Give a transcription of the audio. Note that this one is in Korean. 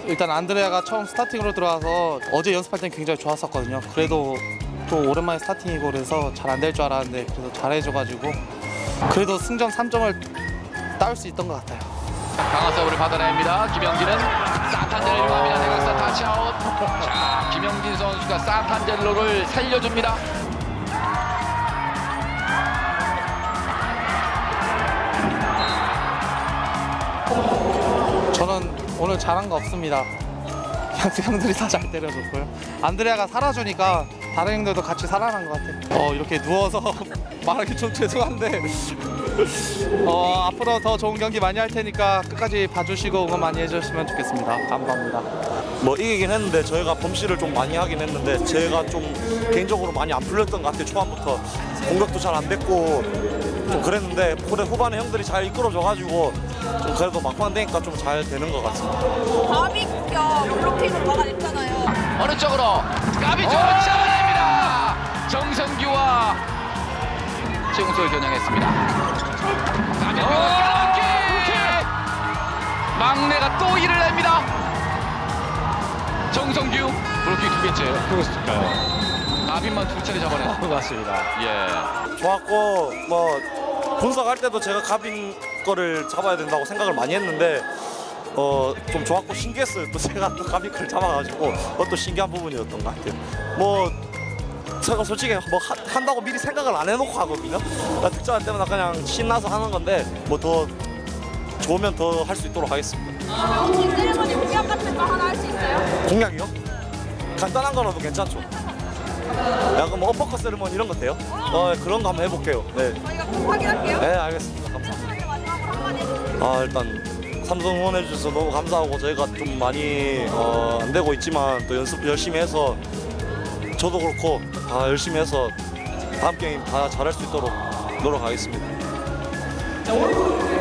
일단 안드레아가 처음 스타팅으로 들어와서 어제 연습할 땐 굉장히 좋았었거든요. 그래도 또 오랜만에 스타팅이고 그래서 잘 안 될 줄 알았는데 그래도 잘해줘가지고 그래도 승점 3점을 따올 수 있던 것 같아요. 강한 서브를 받아냅니다. 김영진은 산탄델로 갑니다. 대각선 타치아웃. 자, 김영진 선수가 산탄델로를 살려줍니다. 저는 오늘 잘한 거 없습니다. 형들이 다 잘 때려줬고요. 안드레아가 살아주니까 다른 형들도 같이 살아난 것 같아요. 이렇게 누워서 말하기 좀 죄송한데 앞으로 더 좋은 경기 많이 할 테니까 끝까지 봐주시고 응원 많이 해주시면 좋겠습니다. 감사합니다. 뭐 이기긴 했는데 저희가 범실을 좀 많이 하긴 했는데 제가 좀 개인적으로 많이 안 풀렸던 것 같아요. 초반부터 공격도 잘 안 됐고 좀 그랬는데 후반에 형들이 잘 이끌어줘가지고 좀 그래도 막판 되니까 좀 잘 되는 것 같습니다. 가비 공격 블로킹을 막아냈잖아요. 어느 쪽으로? 가비 쪽으로 잡아냅니다. 정성규와 최웅소를 겨냥했습니다. 가비 끌어안기! 막내가 또 일을 냅니다. 정성규 블로킹 두 개째. 그렇습니까요? 가비만 두 차례 잡아냈습니다. 맞습니다. 예. 좋았고 뭐 분석할 때도 제가 가빈 거를 잡아야 된다고 생각을 많이 했는데 좀 좋았고 신기했어요. 또 제가 또 가빈 거를 잡아가지고 그것도 신기한 부분이었던 것 같아요. 뭐 제가 솔직히 뭐 한다고 미리 생각을 안 해놓고 하거든요. 득점할 때마다 그냥 신나서 하는 건데 뭐 더 좋으면 더 할 수 있도록 하겠습니다. 혹시 세레머니 공약 같은 거 하나 할 수 있어요? 공약이요? 간단한 거라도 괜찮죠. 약간 뭐 어퍼컷 세리머니 이런 거 돼요? 그런 거 한번 해볼게요. 네. 저희가 꼭 확인할게요. 네, 알겠습니다. 감사합니다. 마지막으로 한마디 해주세요. 일단 삼성 응원해 주셔서 너무 감사하고 저희가 좀 많이 안 되고 있지만 또 연습 열심히 해서 저도 그렇고 다 열심히 해서 다음 게임 다 잘할 수 있도록 노력하겠습니다.